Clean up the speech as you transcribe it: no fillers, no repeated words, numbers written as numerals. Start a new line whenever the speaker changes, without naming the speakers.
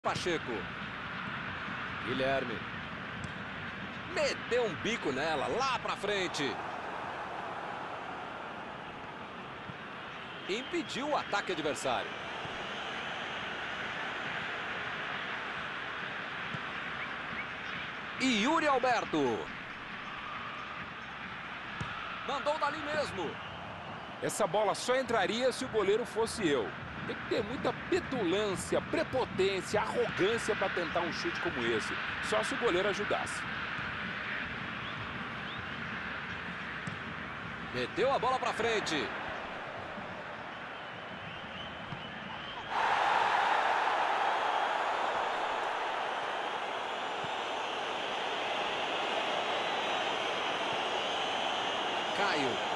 Pacheco. Guilherme. Meteu um bico nela, lá pra frente. Impediu o ataque adversário. E Yuri Alberto. Mandou dali mesmo.
Essa bola só entraria se o goleiro fosse eu. Tem que ter muita petulância, prepotência, arrogância para tentar um chute como esse. Só se o goleiro ajudasse.
Meteu a bola pra frente. Caio.